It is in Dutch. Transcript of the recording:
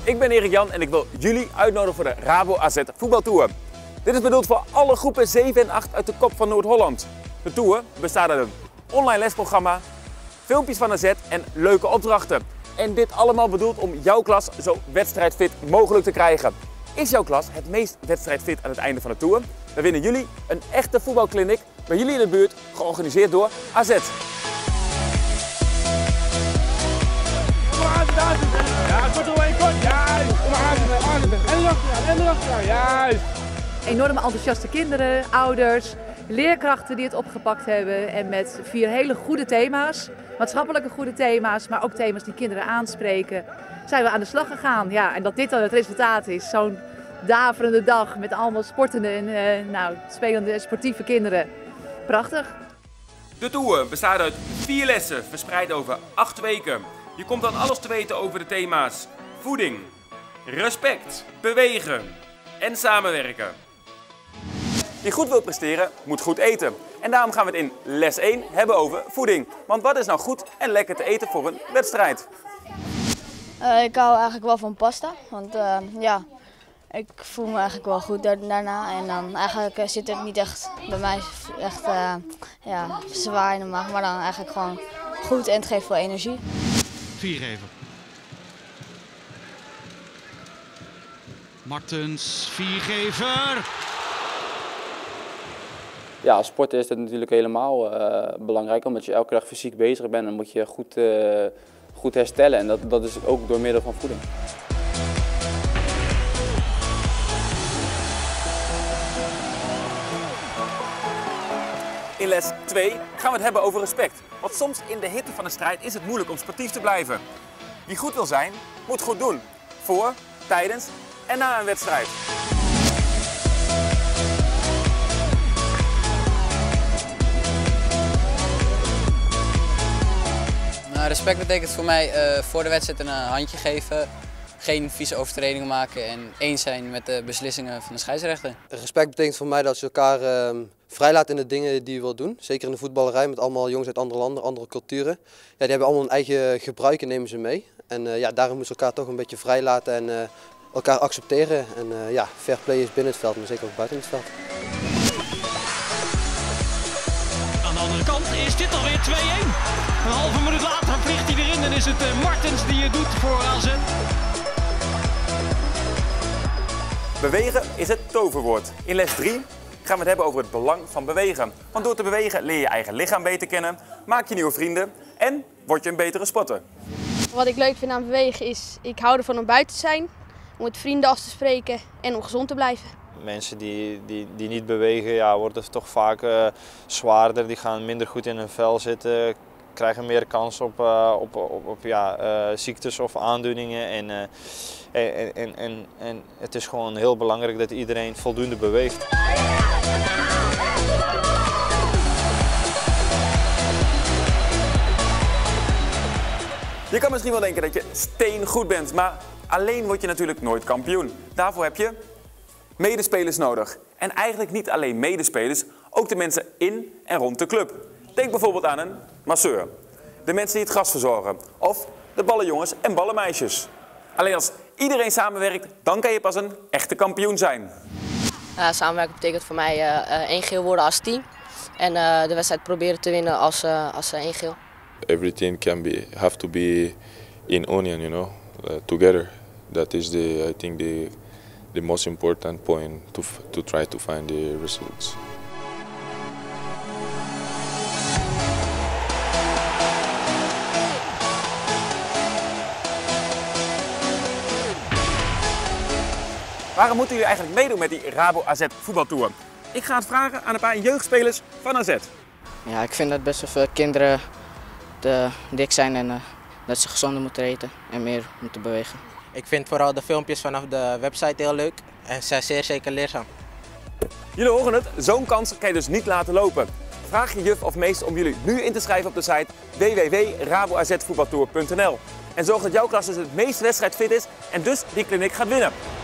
Ik ben Erik Jan en ik wil jullie uitnodigen voor de Rabo AZ voetbaltour. Dit is bedoeld voor alle groepen 7 en 8 uit de kop van Noord-Holland. De tour bestaat uit een online lesprogramma, filmpjes van AZ en leuke opdrachten. En dit allemaal bedoeld om jouw klas zo wedstrijdfit mogelijk te krijgen. Is jouw klas het meest wedstrijdfit aan het einde van de tour? Dan winnen jullie een echte voetbalkliniek bij jullie in de buurt, georganiseerd door AZ. Ja, kort eromheen, kort. Juist. Kom maar aan. En erachteraan. Juist. Enorme enthousiaste kinderen, ouders, leerkrachten die het opgepakt hebben. En met 4 hele goede thema's, maatschappelijke goede thema's, maar ook thema's die kinderen aanspreken, zijn we aan de slag gegaan. Ja, en dat dit dan het resultaat is, zo'n daverende dag met allemaal sportende en spelende sportieve kinderen. Prachtig. De tour bestaat uit 4 lessen, verspreid over 8 weken. Je komt dan alles te weten over de thema's voeding, respect, bewegen en samenwerken. Wie goed wil presteren, moet goed eten. En daarom gaan we het in les 1 hebben over voeding. Want wat is nou goed en lekker te eten voor een wedstrijd? Ik hou eigenlijk wel van pasta, want ik voel me eigenlijk wel goed daarna. En dan eigenlijk zit het niet echt bij mij echt zwaar in de maag, maar dan eigenlijk gewoon goed en het geeft wel energie. 4 geven. Martens, 4-gever. Ja, als sporter is dat natuurlijk helemaal belangrijk, omdat je elke dag fysiek bezig bent en moet je goed herstellen. En dat is ook door middel van voeding. In les 2 gaan we het hebben over respect. Want soms in de hitte van de strijd is het moeilijk om sportief te blijven. Wie goed wil zijn, moet goed doen. Voor, tijdens en na een wedstrijd. Respect betekent voor mij voor de wedstrijd een handje geven, geen vieze overtredingen maken en eens zijn met de beslissingen van de scheidsrechter. Respect betekent voor mij dat je elkaar vrijlaat in de dingen die je wilt doen. Zeker in de voetballerij met allemaal jongens uit andere landen, andere culturen. Ja, die hebben allemaal een eigen gebruik en nemen ze mee. En daarom moeten ze elkaar toch een beetje vrijlaten en elkaar accepteren. En fair play is binnen het veld, maar zeker ook buiten het veld. Aan de andere kant is dit alweer 2-1. Een halve minuut later vliegt hij erin en is het Martens die het doet voor AZ. Bewegen is het toverwoord. In les 3 gaan we het hebben over het belang van bewegen. Want door te bewegen leer je eigen lichaam beter kennen, maak je nieuwe vrienden en word je een betere sporter. Wat ik leuk vind aan bewegen is, ik hou ervan om buiten te zijn, om met vrienden af te spreken en om gezond te blijven. Mensen die niet bewegen, worden toch vaak zwaarder, die gaan minder goed in hun vel zitten, krijgen meer kans op ziektes of aandoeningen. En het is gewoon heel belangrijk dat iedereen voldoende beweegt. Je kan misschien wel denken dat je steengoed bent, maar alleen word je natuurlijk nooit kampioen. Daarvoor heb je medespelers nodig. En eigenlijk niet alleen medespelers, ook de mensen in en rond de club. Denk bijvoorbeeld aan een masseur, de mensen die het gras verzorgen of de ballenjongens en ballenmeisjes. Alleen als iedereen samenwerkt, dan kan je pas een echte kampioen zijn. Samenwerken betekent voor mij 1 geel worden als team en de wedstrijd proberen te winnen als 1 geel. Every team have to be in union, together. That is I think the most important point to try to find the results. Waarom moeten jullie eigenlijk meedoen met die Rabo AZ voetbaltour? Ik ga het vragen aan een paar jeugdspelers van AZ. Ja, ik vind dat best wel veel kinderen te dik zijn en dat ze gezonder moeten eten en meer moeten bewegen. Ik vind vooral de filmpjes vanaf de website heel leuk en zijn zeer zeker leerzaam. Jullie horen het, zo'n kans kan je dus niet laten lopen. Vraag je juf of meester om jullie nu in te schrijven op de site www.raboazvoetbaltour.nl. En zorg dat jouw klas dus het meest wedstrijdfit is en dus die kliniek gaat winnen.